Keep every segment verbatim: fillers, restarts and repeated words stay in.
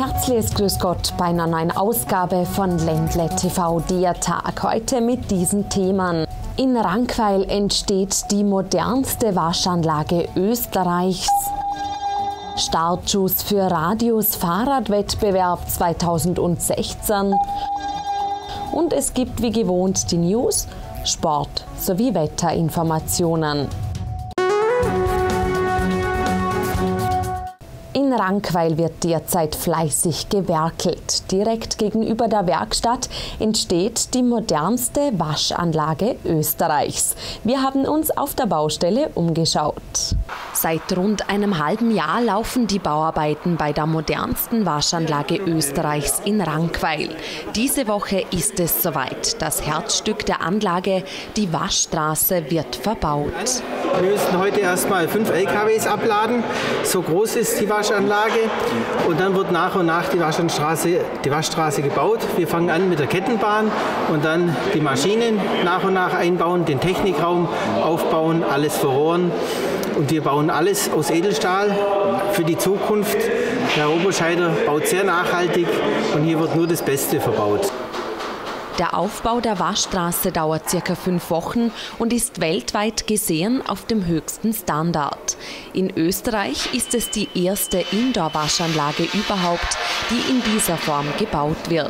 herzliches Grüß Gott bei einer neuen Ausgabe von Ländle T V, der Tag. Heute mit diesen Themen. In Rankweil entsteht die modernste Waschanlage Österreichs. Startschuss für Radius Fahrradwettbewerb zweitausendsechzehn. Und es gibt wie gewohnt die News, Sport sowie Wetterinformationen. In Rankweil wird derzeit fleißig gewerkelt. Direkt gegenüber der Werkstatt entsteht die modernste Waschanlage Österreichs. Wir haben uns auf der Baustelle umgeschaut. Seit rund einem halben Jahr laufen die Bauarbeiten bei der modernsten Waschanlage Österreichs in Rankweil. Diese Woche ist es soweit. Das Herzstück der Anlage, die Waschstraße, wird verbaut. Wir müssen heute erstmal fünf L K Ws abladen. So groß ist die Waschanlage. Und dann wird nach und nach die Waschstraße, die Waschstraße gebaut. Wir fangen an mit der Kettenbahn und dann die Maschinen nach und nach einbauen, den Technikraum aufbauen, alles verrohren. Und wir bauen alles aus Edelstahl für die Zukunft. Herr Oberscheider baut sehr nachhaltig und hier wird nur das Beste verbaut. Der Aufbau der Waschstraße dauert circa fünf Wochen und ist weltweit gesehen auf dem höchsten Standard. In Österreich ist es die erste Indoor-Waschanlage überhaupt, die in dieser Form gebaut wird.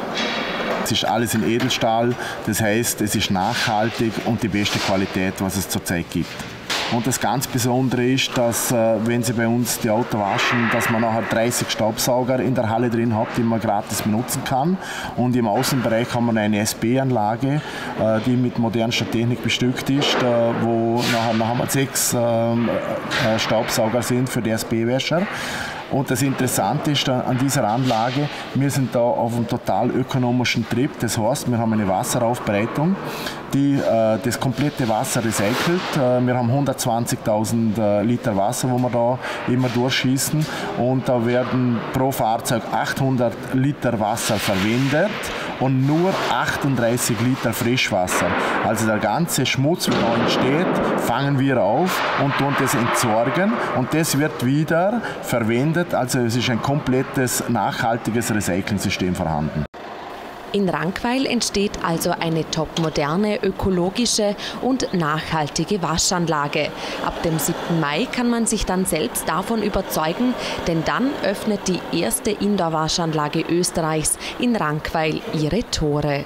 Es ist alles in Edelstahl, das heißt, es ist nachhaltig und die beste Qualität, was es zurzeit gibt. Und das ganz Besondere ist, dass, äh, wenn Sie bei uns die Autos waschen, dass man nachher dreißig Staubsauger in der Halle drin hat, die man gratis benutzen kann. Und im Außenbereich haben wir eine S B-Anlage, äh, die mit modernster Technik bestückt ist, äh, wo nachher, nachher sechs äh, äh, Staubsauger sind für die S B-Wäscher. Und das Interessante ist an dieser Anlage, wir sind da auf einem total ökonomischen Trip. Das heißt, wir haben eine Wasseraufbereitung, die äh, das komplette Wasser recycelt. Äh, wir haben hundertzwanzigtausend äh, Liter Wasser, wo wir da immer durchschießen. Und da werden pro Fahrzeug achthundert Liter Wasser verwendet und nur achtunddreißig Liter Frischwasser. Also der ganze Schmutz, der da entsteht, fangen wir auf und tun das entsorgen. Und das wird wieder verwendet. Also es ist ein komplettes nachhaltiges Recycling-System vorhanden. In Rankweil entsteht also eine topmoderne, ökologische und nachhaltige Waschanlage. Ab dem siebten Mai kann man sich dann selbst davon überzeugen, denn dann öffnet die erste Indoor-Waschanlage Österreichs in Rankweil ihre Tore.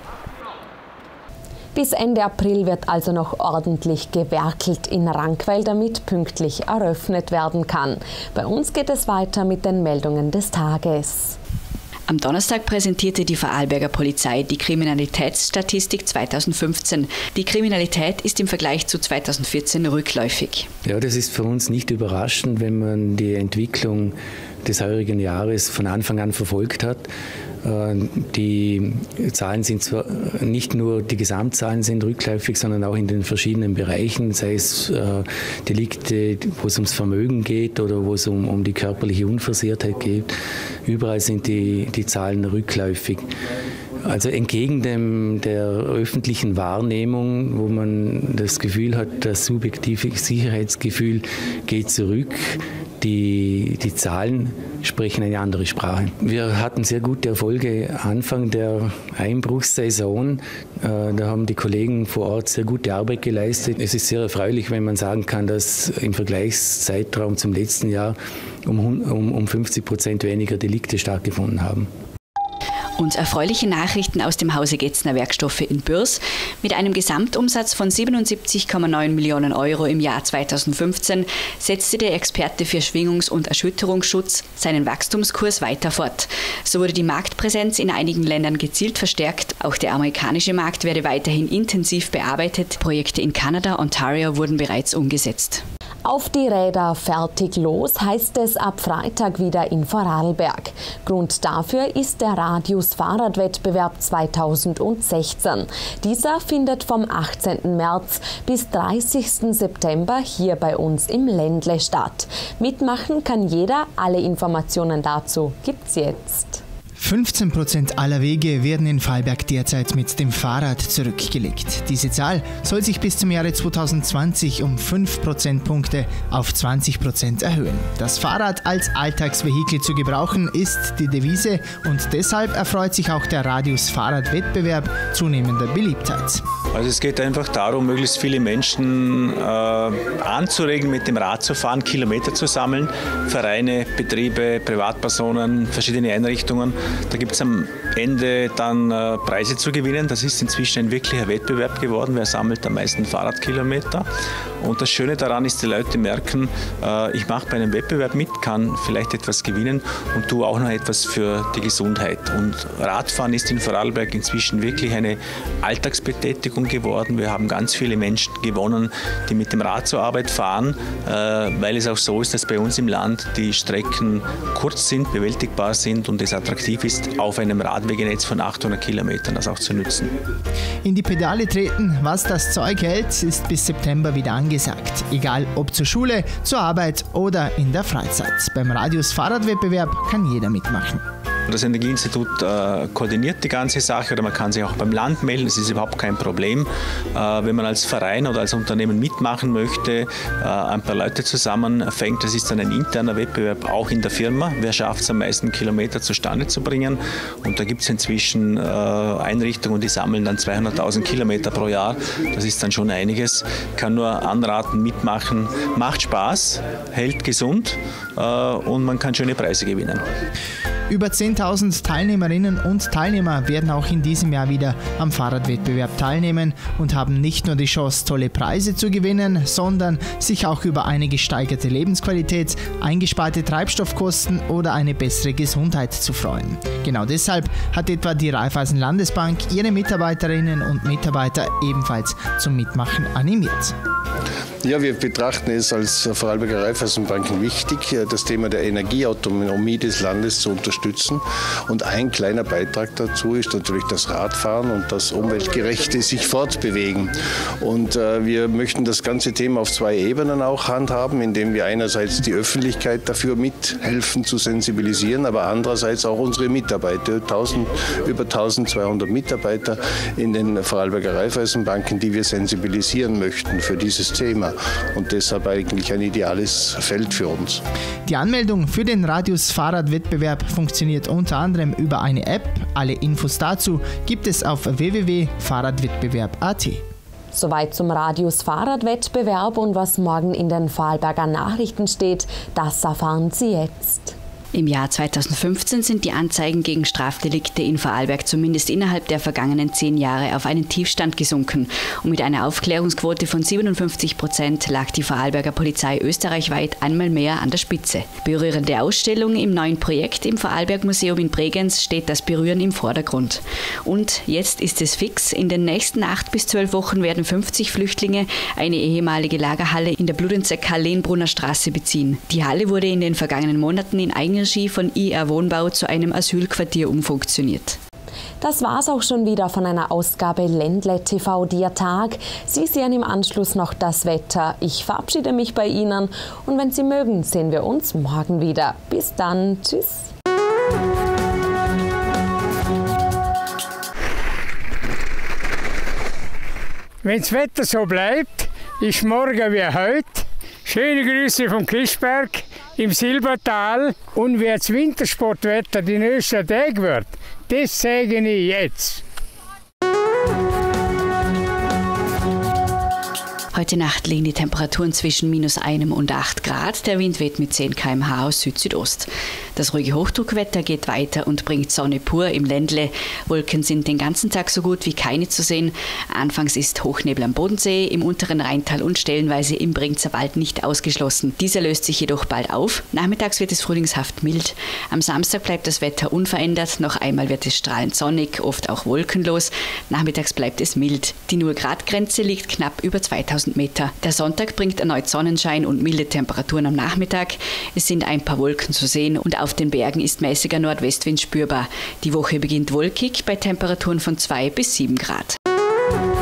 Bis Ende April wird also noch ordentlich gewerkelt in Rankweil, damit pünktlich eröffnet werden kann. Bei uns geht es weiter mit den Meldungen des Tages. Am Donnerstag präsentierte die Vorarlberger Polizei die Kriminalitätsstatistik zweitausendfünfzehn. Die Kriminalität ist im Vergleich zu zweitausendvierzehn rückläufig. Ja, das ist für uns nicht überraschend, wenn man die Entwicklung des heurigen Jahres von Anfang an verfolgt hat. Die Zahlen sind zwar nicht nur, die Gesamtzahlen sind rückläufig, sondern auch in den verschiedenen Bereichen, sei es Delikte, wo es ums Vermögen geht oder wo es um, um die körperliche Unversehrtheit geht. Überall sind die, die Zahlen rückläufig. Also entgegen dem, der öffentlichen Wahrnehmung, wo man das Gefühl hat, das subjektive Sicherheitsgefühl geht zurück, die, die Zahlen sprechen eine andere Sprache. Wir hatten sehr gute Erfolge Anfang der Einbruchssaison. Da haben die Kollegen vor Ort sehr gute Arbeit geleistet. Es ist sehr erfreulich, wenn man sagen kann, dass im Vergleichszeitraum zum letzten Jahr um, um, um fünfzig Prozent weniger Delikte stattgefunden haben. Und erfreuliche Nachrichten aus dem Hause Getzner Werkstoffe in Bürs. Mit einem Gesamtumsatz von siebenundsiebzig Komma neun Millionen Euro im Jahr zweitausendfünfzehn setzte der Experte für Schwingungs- und Erschütterungsschutz seinen Wachstumskurs weiter fort. So wurde die Marktpräsenz in einigen Ländern gezielt verstärkt. Auch der amerikanische Markt werde weiterhin intensiv bearbeitet. Projekte in Kanada, Ontario wurden bereits umgesetzt. Auf die Räder, fertig, los, heißt es ab Freitag wieder in Vorarlberg. Grund dafür ist der Radius Fahrradwettbewerb zweitausendsechzehn. Dieser findet vom achtzehnten März bis dreißigsten September hier bei uns im Ländle statt. Mitmachen kann jeder, alle Informationen dazu gibt's jetzt. fünfzehn Prozent aller Wege werden in Vorarlberg derzeit mit dem Fahrrad zurückgelegt. Diese Zahl soll sich bis zum Jahre zweitausendzwanzig um fünf Prozentpunkte auf zwanzig Prozent erhöhen. Das Fahrrad als Alltagsvehikel zu gebrauchen ist die Devise und deshalb erfreut sich auch der Radius-Fahrrad-Wettbewerb zunehmender Beliebtheit. Also es geht einfach darum, möglichst viele Menschen äh, anzuregen, mit dem Rad zu fahren, Kilometer zu sammeln. Vereine, Betriebe, Privatpersonen, verschiedene Einrichtungen. Da gibt es am Ende dann äh, Preise zu gewinnen. Das ist inzwischen ein wirklicher Wettbewerb geworden. Wer sammelt am meisten Fahrradkilometer? Und das Schöne daran ist, die Leute merken, äh, ich mache bei einem Wettbewerb mit, kann vielleicht etwas gewinnen und tue auch noch etwas für die Gesundheit. Und Radfahren ist in Vorarlberg inzwischen wirklich eine Alltagsbetätigung geworden. Wir haben ganz viele Menschen gewonnen, die mit dem Rad zur Arbeit fahren, äh, weil es auch so ist, dass bei uns im Land die Strecken kurz sind, bewältigbar sind und es attraktiv ist, auf einem Radwegenetz von achthundert Kilometern das auch zu nutzen. In die Pedale treten, was das Zeug hält, ist bis September wieder angesagt. Egal ob zur Schule, zur Arbeit oder in der Freizeit. Beim Radius-Fahrradwettbewerb kann jeder mitmachen. Das Energieinstitut äh, koordiniert die ganze Sache oder man kann sich auch beim Land melden, das ist überhaupt kein Problem. Äh, wenn man als Verein oder als Unternehmen mitmachen möchte, äh, ein paar Leute zusammenfängt, das ist dann ein interner Wettbewerb auch in der Firma. Wer schafft es am meisten Kilometer zustande zu bringen? Und da gibt es inzwischen äh, Einrichtungen, die sammeln dann zweihunderttausend Kilometer pro Jahr. Das ist dann schon einiges. Kann nur anraten, mitmachen. Macht Spaß, hält gesund äh, und man kann schöne Preise gewinnen. Über zehntausend Teilnehmerinnen und Teilnehmer werden auch in diesem Jahr wieder am Fahrradwettbewerb teilnehmen und haben nicht nur die Chance, tolle Preise zu gewinnen, sondern sich auch über eine gesteigerte Lebensqualität, eingesparte Treibstoffkosten oder eine bessere Gesundheit zu freuen. Genau deshalb hat etwa die Raiffeisen Landesbank ihre Mitarbeiterinnen und Mitarbeiter ebenfalls zum Mitmachen animiert. Ja, wir betrachten es als Vorarlberger Raiffeisenbanken wichtig, das Thema der Energieautonomie des Landes zu unterstützen. Und ein kleiner Beitrag dazu ist natürlich das Radfahren und das umweltgerechte sich fortbewegen. Und äh, wir möchten das ganze Thema auf zwei Ebenen auch handhaben, indem wir einerseits die Öffentlichkeit dafür mithelfen zu sensibilisieren, aber andererseits auch unsere Mitarbeiter, tausend, über eintausendzweihundert Mitarbeiter in den Vorarlberger Raiffeisenbanken, die wir sensibilisieren möchten für dieses Thema. Und deshalb eigentlich ein ideales Feld für uns. Die Anmeldung für den Radius-Fahrradwettbewerb funktioniert unter anderem über eine App. Alle Infos dazu gibt es auf w w w punkt fahrradwettbewerb punkt a t. Soweit zum Radius-Fahrradwettbewerb und was morgen in den Vorarlberger Nachrichten steht, das erfahren Sie jetzt. Im Jahr zweitausendfünfzehn sind die Anzeigen gegen Strafdelikte in Vorarlberg zumindest innerhalb der vergangenen zehn Jahre auf einen Tiefstand gesunken. Und mit einer Aufklärungsquote von siebenundfünfzig Prozent lag die Vorarlberger Polizei österreichweit einmal mehr an der Spitze. Berührende Ausstellung im neuen Projekt im Vorarlberg-Museum in Bregenz steht das Berühren im Vordergrund. Und jetzt ist es fix. In den nächsten acht bis zwölf Wochen werden fünfzig Flüchtlinge eine ehemalige Lagerhalle in der Bludenzer-Karl-Lehnbrunner Straße beziehen. Die Halle wurde in den vergangenen Monaten in Eigenregie von I R Wohnbau zu einem Asylquartier umfunktioniert. Das war's auch schon wieder von einer Ausgabe Ländle T V Dir Tag. Sie sehen im Anschluss noch das Wetter. Ich verabschiede mich bei Ihnen und wenn Sie mögen, sehen wir uns morgen wieder. Bis dann. Tschüss. Wenn das Wetter so bleibt, ist morgen wie heute. Schöne Grüße vom Kischberg im Silbertal. Und wie das Wintersportwetter die nächsten Tage wird, das sage ich jetzt. Heute Nacht liegen die Temperaturen zwischen minus einem und acht Grad. Der Wind weht mit zehn Kilometer pro Stunde aus Süd-Südost. Das ruhige Hochdruckwetter geht weiter und bringt Sonne pur im Ländle. Wolken sind den ganzen Tag so gut wie keine zu sehen. Anfangs ist Hochnebel am Bodensee, im unteren Rheintal und stellenweise im Bringzer Wald nicht ausgeschlossen. Dieser löst sich jedoch bald auf. Nachmittags wird es frühlingshaft mild. Am Samstag bleibt das Wetter unverändert. Noch einmal wird es strahlend sonnig, oft auch wolkenlos. Nachmittags bleibt es mild. Die null Grad Grenze liegt knapp über zweitausend Meter. Der Sonntag bringt erneut Sonnenschein und milde Temperaturen am Nachmittag. Es sind ein paar Wolken zu sehen und auf den Bergen ist mäßiger Nordwestwind spürbar. Die Woche beginnt wolkig bei Temperaturen von zwei bis sieben Grad.